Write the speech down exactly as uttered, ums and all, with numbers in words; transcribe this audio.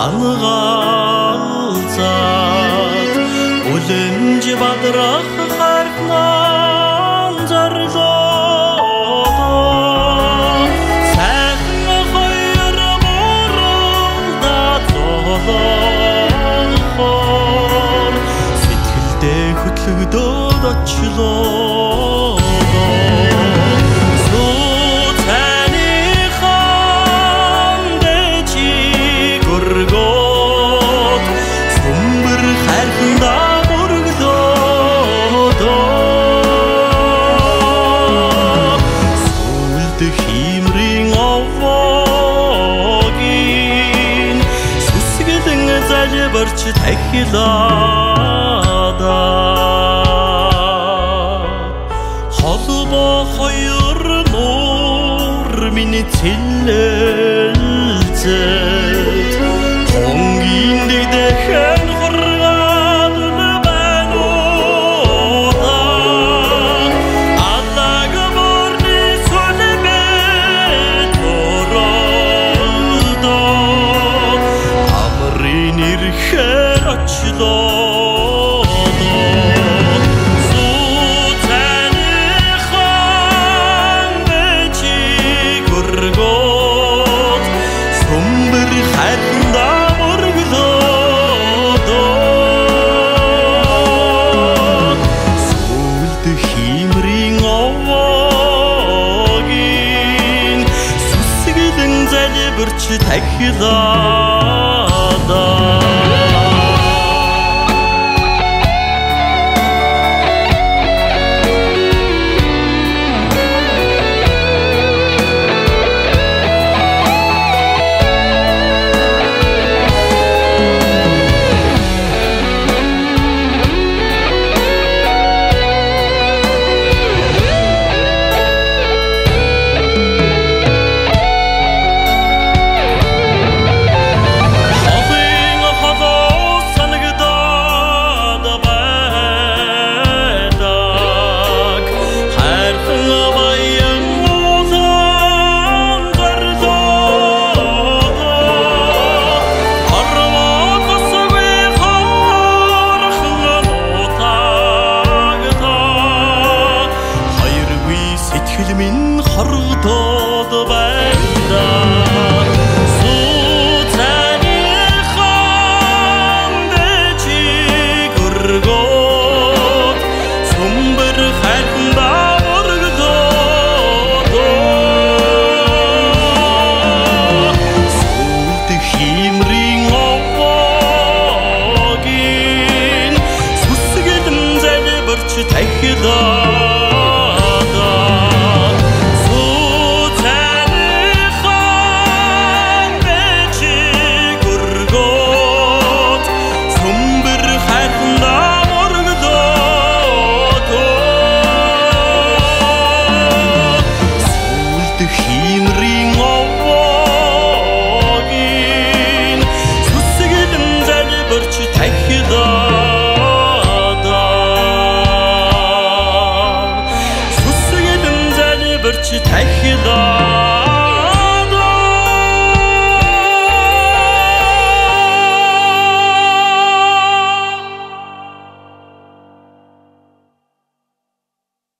санагалзаад үлэмж бадрах хархнан зарлоо сайхан хоёр муралда золоохоор сэтгэлдээ хөтлөгдөөд очлоо залбирч тахилаада холбоо хоёр нуур миний цэлэлзэт хонгийн дэхэн хургаад байна уу аллаг борны сүлбэт оролдоо амрын ирхээр очлоо тахилаада минь хоргодод байна сууцаныхан дэжи гөргөөд сүмбэр хайрханда мөргөлөөд сүлд химрийн овоогийн сүсгэлэн залбирч тахилаа тахилаада